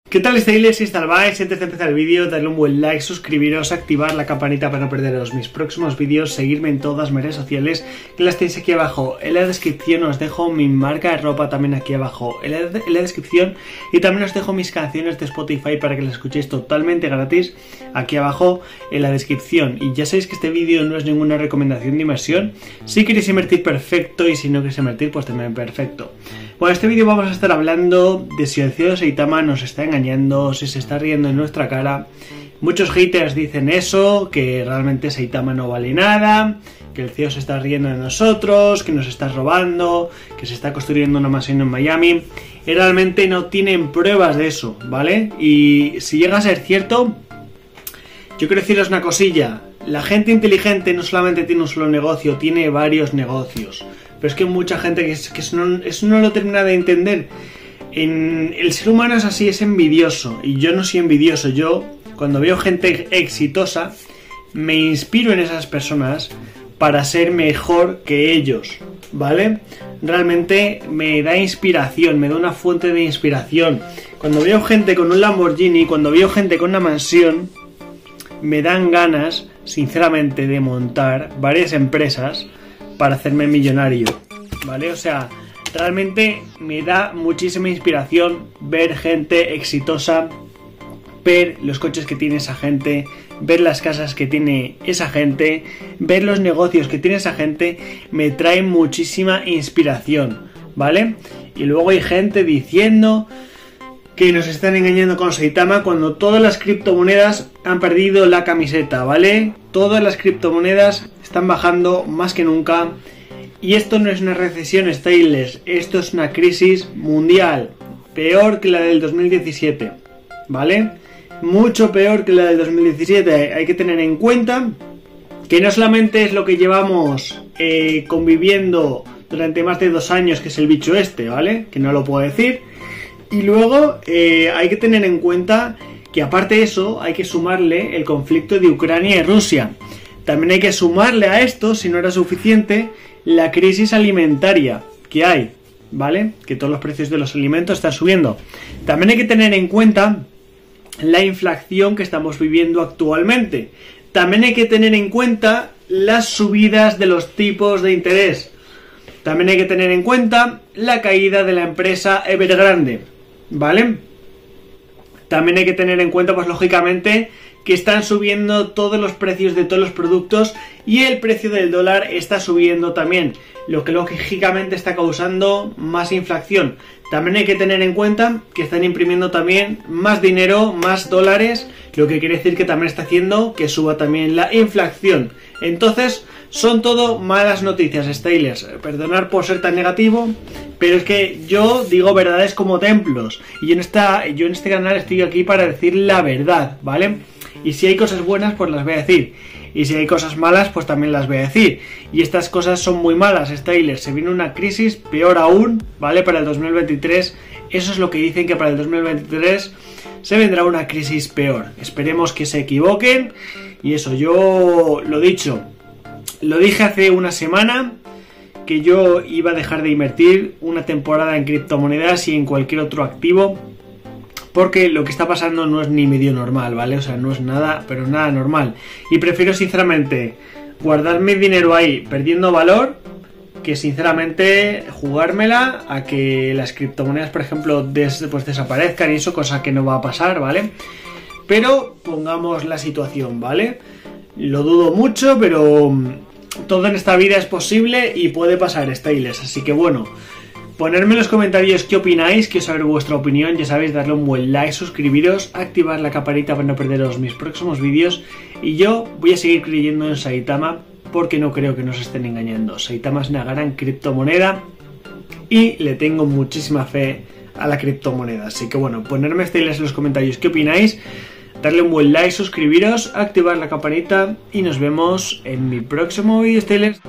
¿Qué tal estáis? Si estáis, antes de empezar el vídeo, darle un buen like, suscribiros, activar la campanita para no perderos mis próximos vídeos, seguirme en todas mis redes sociales, que las tenéis aquí abajo. En la descripción os dejo mi marca de ropa también aquí abajo, en la descripción, y también os dejo mis canciones de Spotify para que las escuchéis totalmente gratis aquí abajo en la descripción. Y ya sabéis que este vídeo no es ninguna recomendación de inversión. Si queréis invertir, perfecto, y si no queréis invertir, pues también perfecto. Bueno, en este vídeo vamos a estar hablando de si el CEO de Saitama nos está engañando, si se está riendo en nuestra cara. Muchos haters dicen eso, que realmente Saitama no vale nada, que el CEO se está riendo de nosotros, que nos está robando, que se está construyendo una mansión en Miami. Y realmente no tienen pruebas de eso, ¿vale? Y si llega a ser cierto, yo quiero deciros una cosilla. La gente inteligente no solamente tiene un solo negocio, tiene varios negocios. Pero es que mucha gente que eso no lo termina de entender. El ser humano es así, es envidioso. Y yo no soy envidioso. Yo, cuando veo gente exitosa, me inspiro en esas personas para ser mejor que ellos, ¿vale? Realmente me da inspiración, me da una fuente de inspiración. Cuando veo gente con un Lamborghini, cuando veo gente con una mansión, me dan ganas, sinceramente, de montar varias empresas para hacerme millonario, ¿vale? O sea, realmente me da muchísima inspiración ver gente exitosa, ver los coches que tiene esa gente, ver las casas que tiene esa gente, ver los negocios que tiene esa gente, me trae muchísima inspiración, ¿vale? Y luego hay gente diciendo que nos están engañando con Saitama cuando todas las criptomonedas han perdido la camiseta, ¿vale? Todas las criptomonedas están bajando más que nunca. Y esto no es una recesión, Styles, esto es una crisis mundial, peor que la del 2017, ¿vale? Mucho peor que la del 2017. Hay que tener en cuenta que no solamente es lo que llevamos conviviendo durante más de 2 años, que es el bicho este, ¿vale? Que no lo puedo decir. Y luego hay que tener en cuenta que aparte de eso hay que sumarle el conflicto de Ucrania y Rusia. También hay que sumarle a esto, si no era suficiente, la crisis alimentaria que hay, ¿vale? Que todos los precios de los alimentos están subiendo. También hay que tener en cuenta la inflación que estamos viviendo actualmente. También hay que tener en cuenta las subidas de los tipos de interés. También hay que tener en cuenta la caída de la empresa Evergrande, ¿vale? También hay que tener en cuenta, pues lógicamente, que están subiendo todos los precios de todos los productos y el precio del dólar está subiendo también, lo que lógicamente está causando más inflación. También hay que tener en cuenta que están imprimiendo también más dinero, más dólares, lo que quiere decir que también está haciendo que suba también la inflación. Entonces, son todo malas noticias, Stylers. Perdonad por ser tan negativo, pero es que yo digo verdades como templos. Y yo en este canal estoy aquí para decir la verdad, ¿vale? Y si hay cosas buenas, pues las voy a decir. Y si hay cosas malas, pues también las voy a decir. Y estas cosas son muy malas, Stylers. Se viene una crisis, peor aún, ¿vale? Para el 2023. Eso es lo que dicen, que para el 2023 se vendrá una crisis peor. Esperemos que se equivoquen. Y eso, yo lo dicho. Lo dije hace una semana que yo iba a dejar de invertir una temporada en criptomonedas y en cualquier otro activo, porque lo que está pasando no es ni medio normal, ¿vale? O sea, no es nada, pero nada normal. Y prefiero sinceramente guardar mi dinero ahí perdiendo valor que sinceramente jugármela a que las criptomonedas, por ejemplo, pues desaparezcan y eso, cosa que no va a pasar, ¿vale? Pero pongamos la situación, ¿vale? Lo dudo mucho, pero todo en esta vida es posible y puede pasar, Stylers. Así que bueno, ponerme en los comentarios qué opináis, quiero saber vuestra opinión. Ya sabéis, darle un buen like, suscribiros, activar la campanita para no perderos mis próximos vídeos. Y yo voy a seguir creyendo en Saitama porque no creo que nos estén engañando. Saitama es una gran criptomoneda y le tengo muchísima fe a la criptomoneda. Así que bueno, ponerme, Stylers, en los comentarios qué opináis. Darle un buen like, suscribiros, activar la campanita y nos vemos en mi próximo vídeo, Stylers.